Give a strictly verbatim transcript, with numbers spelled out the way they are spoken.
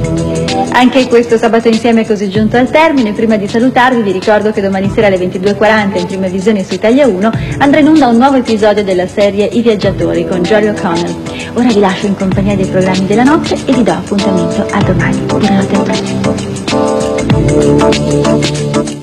Anche questo Sabato Insieme è così giunto al termine. Prima di salutarvi vi ricordo che domani sera alle ventidue e quaranta in prima visione su Italia uno andrà in onda un nuovo episodio della serie I Viaggiatori con Jory O'Connell. Ora vi lascio in compagnia dei programmi della notte e vi do appuntamento a domani. Buonanotte a tutti.